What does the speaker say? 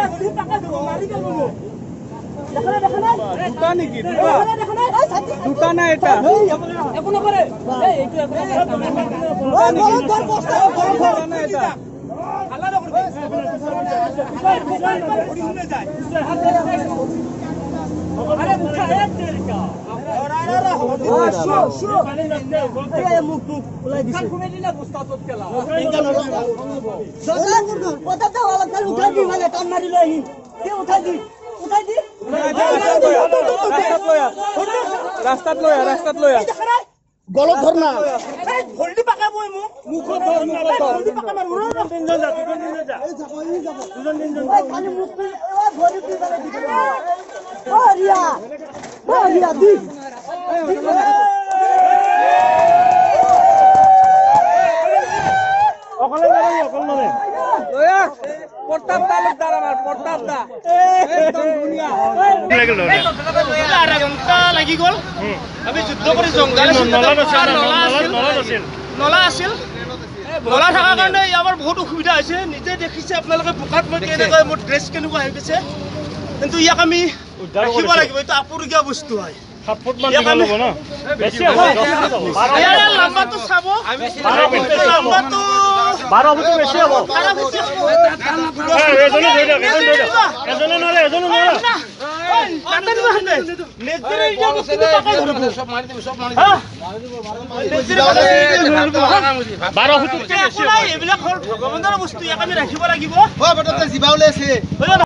দুটা নেকি দুটা না এটা একো নকৰে এইটো একো না এটা আল্লাহ নকৰে আরে মুখা এক তেরিকা মুখ ওলাই দিছে ঘুমে দিলা বস্তা তত কেলা ওটা তো আলাদা করে উঠাই দি মানে টান মারি লই কে উঠাই দি রাস্তাত লয়া গলত ধর না ভল্ডি পাকা বই মুখ ধর ভল্ডি পাকা মার তিনজন যা দুজন তিনজন খালি মুখ ও ভরি দি বারে দি ও রিয়া দি অকলে লয়া পড়তাম তালুকদার আমার পড়তাম না একদম দুনিয়া আধা ঘন্টা লাগি গল আমি যুদ্ধ কৰি জংগাল নলা আছিল নলা থাকাৰ কাৰণে আমাৰ বহুত অসুবিধা হৈছে নিজে দেখিছে আপোনালোকে বোকাত মই কেনেকৈ মোৰ ড্ৰেছ কেনেকুৱা হৈ গৈছে কিন্তু ইয়াক আমি ৰাখিব লাগিব এইটো আপুৰুগীয়া বস্তু হয় 7 ফুট মান দীঘল হ'ব না বেছি হ'ব 12 লম্বাটো চাব আমি লম্বাটো 12 ফুট বেছি হ'ব 12 ফুট এজনে ধৰি দিয়ক এজনে নৰে কাটানি বাহনে নেজৰে ইটা বস্তু পাকা ধৰিব সব মাৰি দিব 12 ফুট বেছি হ'ব এইবিলাক হল ভগৱানৰ বস্তু ইয়াক আমি ৰাখিব লাগিব ও বেটা জীবা ওলাইছে